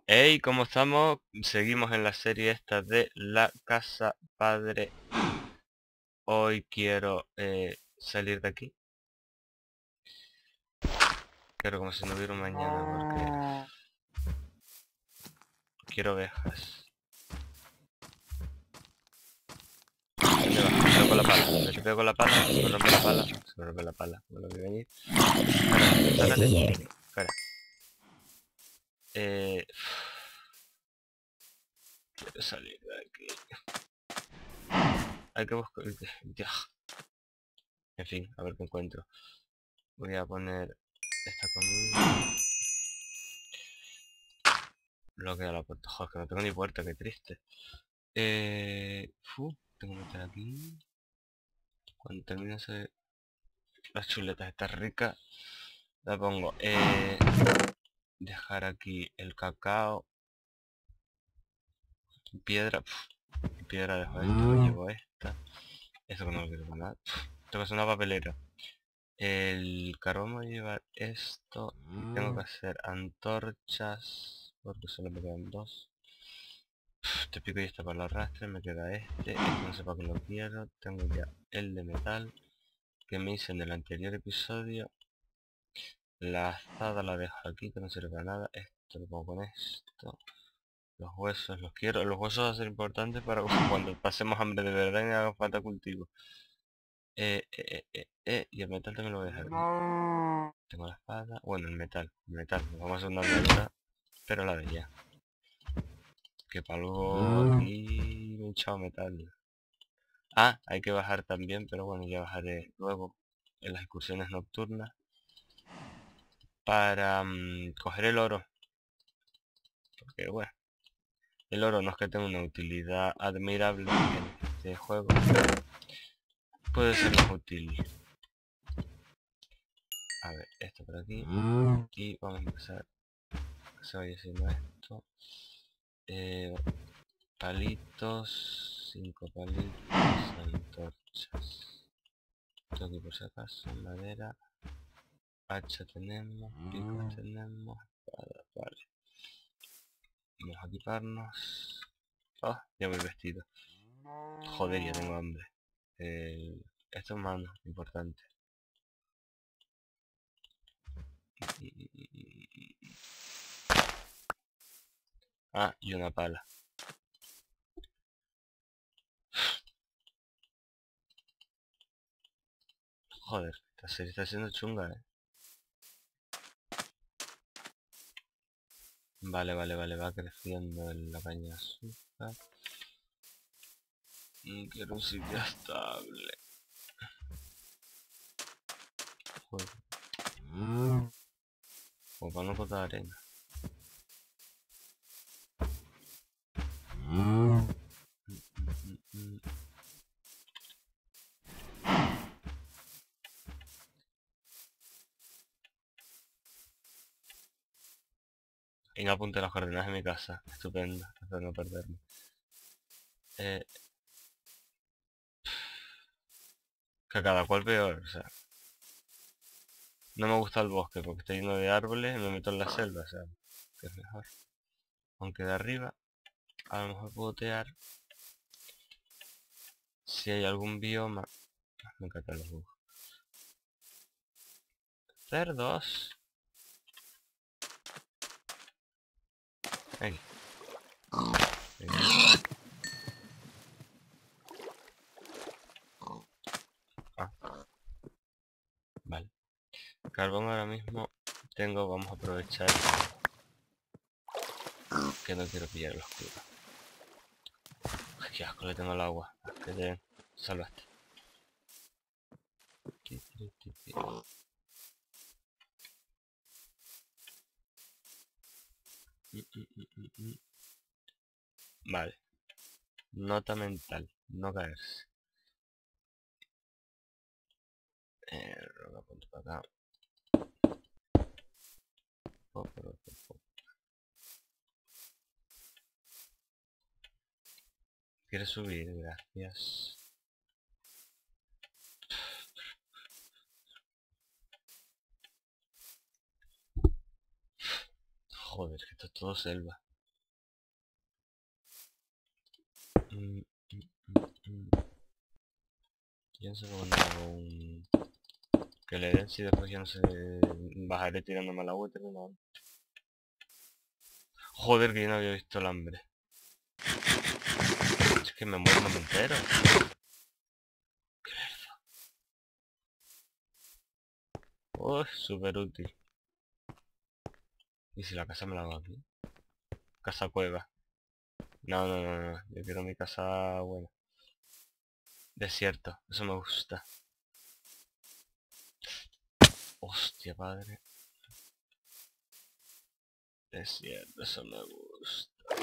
Hey, ¿cómo estamos? Seguimos en la serie esta de la casa padre. Hoy quiero salir de aquí. Quiero como si no hubiera un mañana porque quiero ovejas. ¿Dónde vas? Me pego con la pala. Me pego con la pala. Se me rompe la pala. Se me rompe la pala. Me lo que venir. Sácate. Fuera. Eh, quiero salir de aquí. Hay que buscar... Dios. En fin, a ver qué encuentro. Voy a poner esta comida. Bloquea la puerta. Joder, que no tengo ni puerta, qué triste. Tengo que meter aquí. Cuando termine las chuletas estas ricas, la pongo. Dejar aquí el cacao. Piedra. Piedra dejo esto, me llevo esta. Esto que no lo quiero para nada. Tengo que hacer una papelera. El carbón me voy a llevar esto. Y tengo que hacer antorchas. Porque solo me quedan dos. Este pico y este para el arrastre. Me queda este. Este no sé para qué lo quiero. Tengo ya el de metal que me hice en el anterior episodio. La azada la dejo aquí, que no sirve para nada. Esto lo pongo con esto. Los huesos los quiero. Los huesos van a ser importantes para cuando pasemos hambre de verdad y me haga falta cultivo. Y el metal también lo voy a dejar aquí. Tengo la espada. Bueno, el metal. El metal. Vamos a hacer una armadura, pero la de ya. Que para luego aquí me he echado metal. Ah, hay que bajar también, pero bueno, ya bajaré luego en las excursiones nocturnas para coger el oro. Porque bueno, el oro no es que tenga una utilidad admirable en este juego, pero puede ser más útil. A ver, esto por aquí. Y vamos a empezar que se vaya haciendo esto. Palitos, 5 palitos, antorchas. Esto aquí por si acaso, madera. Hacha tenemos, picos tenemos, espada, vale. Vamos a equiparnos. Ah, ya voy vestido. Joder, ya tengo hambre. Esto es mano, importante. Ah, y una pala. Joder, esta serie está siendo chunga, Vale, va creciendo en la caña de azúcar. Quiero un sitio estable. Joder. Como para no botar arena. Y no apunte las coordenadas de mi casa. Estupendo, espero no perderme. Que a cada cual peor, o sea. No me gusta el bosque porque está lleno de árboles y me meto en la selva, o sea, que es mejor. Aunque de arriba, a lo mejor puedo tear si hay algún bioma. Me encantan los búhos. Cerdos. Aquí. Ah, vale. Carbón ahora mismo tengo, vamos a aprovechar que no quiero pillar el oscuro. Ay, qué asco le tengo al agua. Que te salvaste. Vale. Nota mental. No caerse. Roca, ponte para acá. ¿Quieres subir? Gracias. Joder, que esto es todo selva. Mm, Yo no sé cómo no hago un... Que le den si después ya no sé... Bajaré tirándome al agua y terminando. Joder, que yo no había visto el hambre. Es que me muero, no me entero. Oh, súper útil. ¿Y si la casa me la hago aquí? Casa cueva. No, no, no, no. Yo quiero mi casa buena. Desierto. Eso me gusta. Hostia, padre. Desierto, eso me gusta.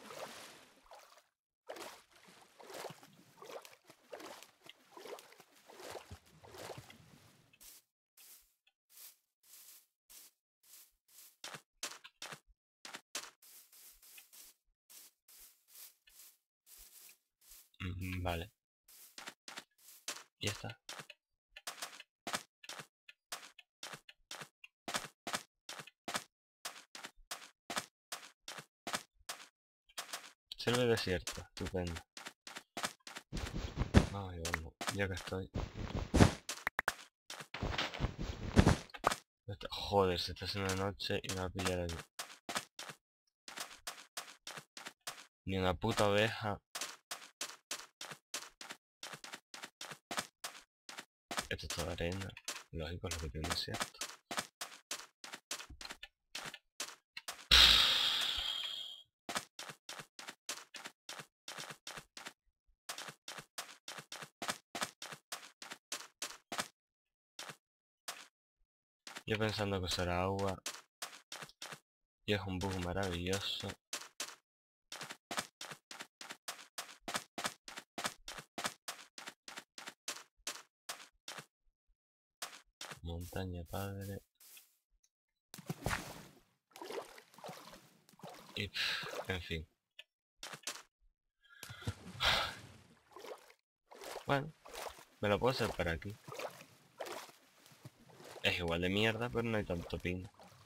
Vale. Y ya está. Sirve desierto. Estupendo. Vamos, vamos. Ya que estoy. Joder, se está haciendo de noche y me va a pillar aquí. Ni una puta oveja. Esto es toda arena. Lógico, es lo que tiene un desierto. Yo pensando que será agua. Y es un bug maravilloso. Montaña, padre. Y en fin. Bueno, me lo puedo hacer para aquí. Es igual de mierda, pero no hay tanto pino.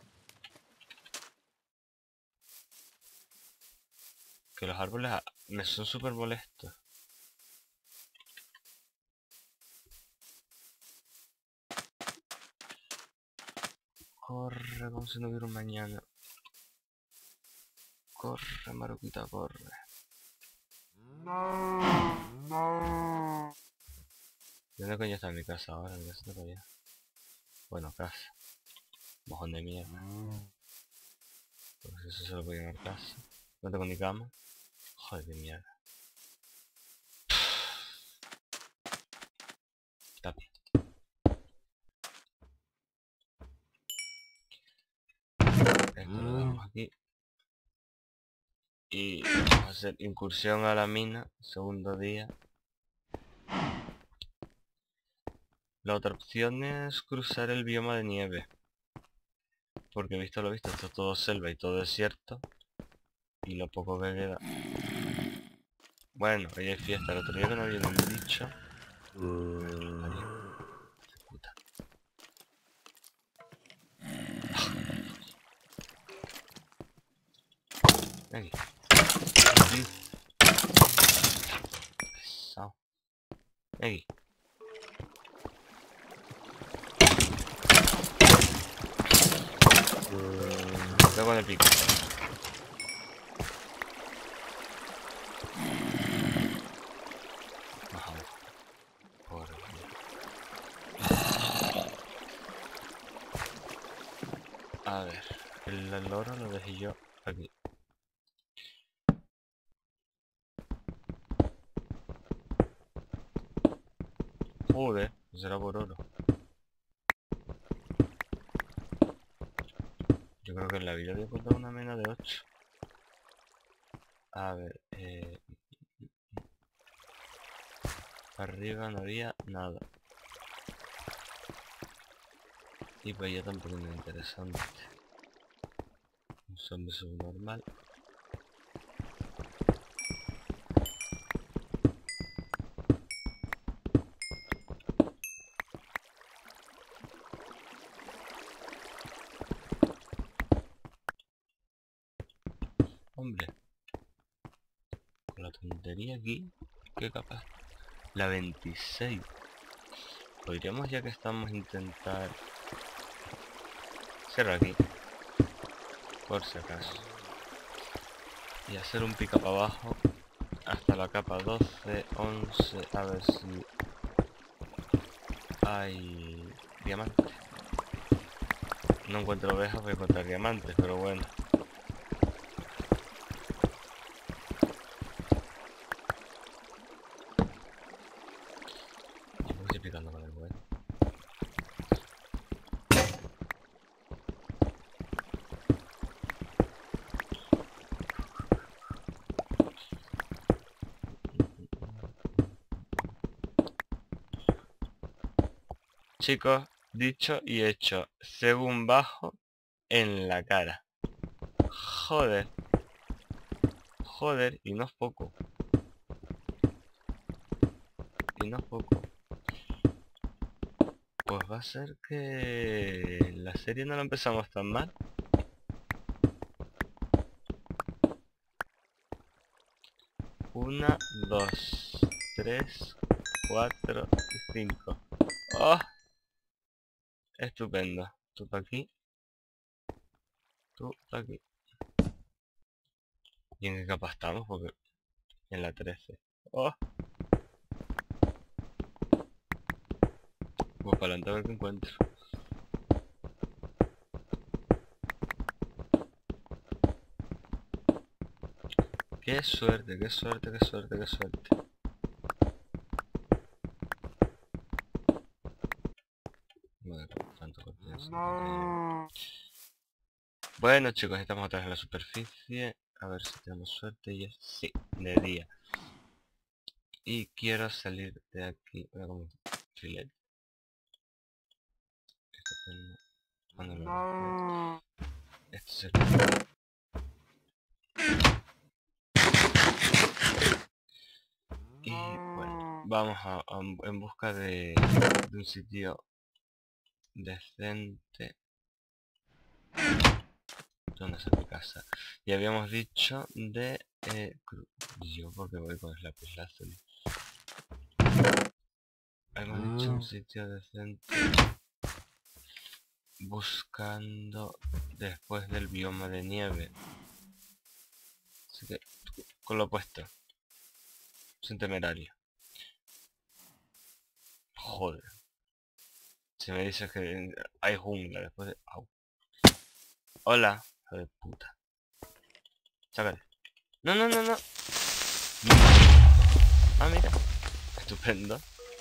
Que los árboles me son súper molestos. Corre como si no hubiera un mañana. Corre, Maruquita, corre. ¿Dónde coño está mi casa ahora? Mi casa está para allá. Bueno, casa. Mojón de mierda. Porque si eso se lo puede llamar casa. No tengo ni cama. Joder, de mierda. Tapi. Esto lo damos aquí. Y vamos a hacer incursión a la mina. Segundo día. La otra opción es cruzar el bioma de nieve. Porque visto lo visto, esto es todo selva y todo desierto. Y lo poco que queda. Bueno, hoy hay fiesta. El otro día que no había un bicho. Puta. Ven aquí. Pesado. Ven aquí. Me pego en el pico. Bajamos. Por aquí. A ver. El loro lo dejé yo aquí. Joder, será por oro. Yo creo que en la vida voy a encontrar una mena de 8. A ver, arriba no había nada. Y pues ya tampoco es interesante. Un zombie subnormal. Hombre. Con la tontería aquí. ¿Qué capaz? La 26. Podríamos, ya que estamos, intentar hacerlo aquí, por si acaso, y hacer un pica para abajo hasta la capa 12, 11, a ver si hay diamantes. No encuentro ovejas, voy a encontrar diamantes, pero bueno. Yo estoy picando con el bueno. Chicos, dicho y hecho, según bajo en la cara. Joder. Joder, y no es poco. Y no es poco. Pues va a ser que la serie no la empezamos tan mal. Una, dos, tres, cuatro y cinco. ¡Oh! Estupendo. Tú para aquí. Tú para aquí. ¿Y en qué capa estamos? Porque en la 13. ¡Oh! Pues para adelante a ver qué encuentro. ¡Qué suerte, qué suerte, qué suerte, qué suerte! Bueno, tanto confianza. Bueno, chicos, estamos otra vez en la superficie. A ver si tenemos suerte. Y es sí, de día. Y quiero salir de aquí. Voy a comer un filete. Estupendo. Cuando lo haga, esto se... Y bueno, vamos en busca de un sitio decente. ¿Dónde está tu casa? Y habíamos dicho de... yo porque voy con el lapislázuli. Habíamos dicho un sitio decente. Buscando después del bioma de nieve. Así que con lo opuesto. Sin temerario. Joder. Si me dices que hay jungla después de... Au. Hola. Hijo de puta. Sácale. No, no, no, no. Ah, mira. Estupendo.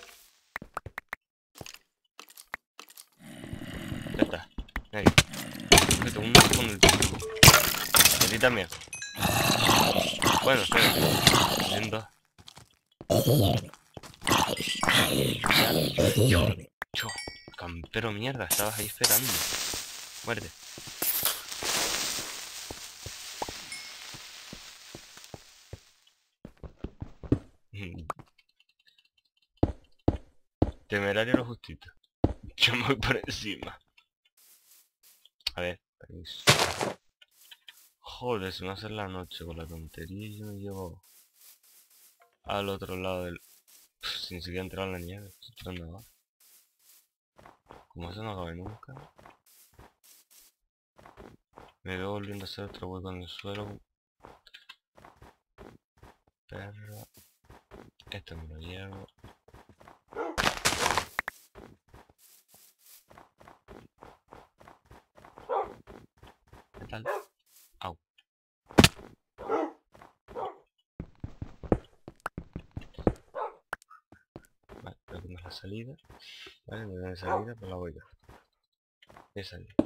Ya está. Ahí. Me tengo un con el pico. Y a ti también. Bueno, espera. Viendo. Yo. Campero mierda. Estabas ahí esperando. Muerde. Temerario lo justito. Yo me voy por encima. A ver, permiso. Joder, se me hace la noche con la tontería y yo me llevo al otro lado del... sin siquiera entrar en la nieve. Estoy entrando ahora. Como eso no acabe nunca. Me veo volviendo a hacer otro hueco en el suelo. Perro. Esto me lo llevo. ¿Qué tal? Au. Vale, creo que no es la salida. Vale, no es la salida, pues la voy yo. Voy a salir.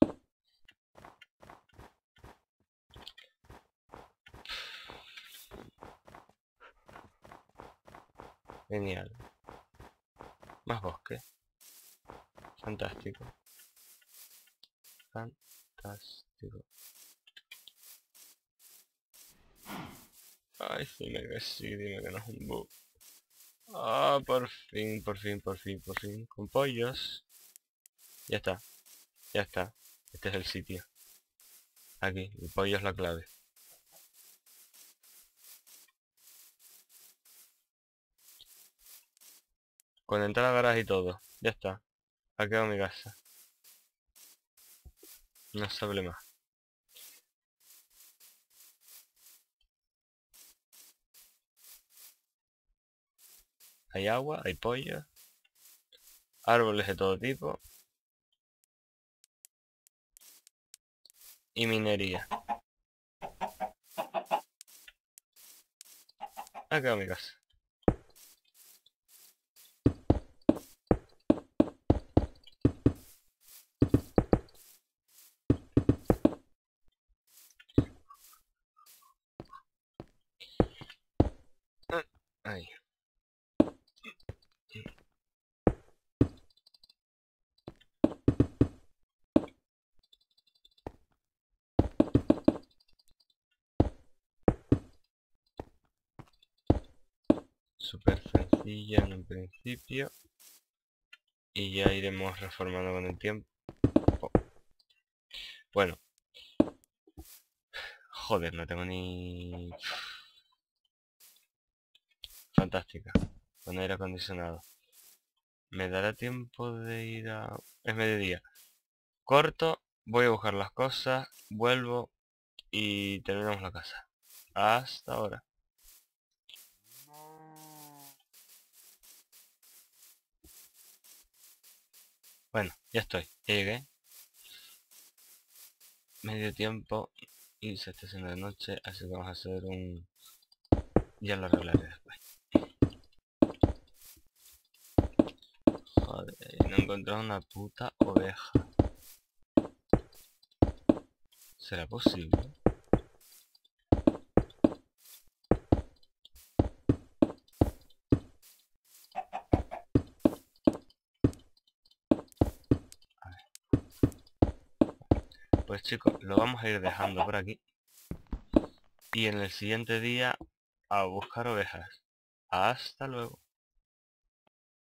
Genial. Más bosque. Fantástico. Fantástico. Ay, dime que sí, dime que no es un bug. Ah, por fin, por fin, por fin, por fin. Con pollos. Ya está, ya está. Este es el sitio. Aquí, el pollo es la clave. Con entrada al garaje y todo. Ya está. Ha quedado mi casa. No se hable más. Hay agua, hay pollo. Árboles de todo tipo. Y minería. Ha quedado mi casa. Ahí. Súper sencilla en un principio. Y ya iremos reformando con el tiempo. Bueno. Joder, no tengo ni... Fantástica. Con aire acondicionado. ¿Me dará tiempo de ir a...? Es mediodía. Corto, voy a buscar las cosas, vuelvo y terminamos la casa. Hasta ahora. Bueno, ya estoy. Ya llegué. Medio tiempo y se está haciendo de noche, así que vamos a hacer un... Ya lo arreglaré después. Joder, no he encontrado una puta oveja. ¿Será posible? A ver. Pues chicos, lo vamos a ir dejando por aquí. Y en el siguiente día a buscar ovejas. Hasta luego.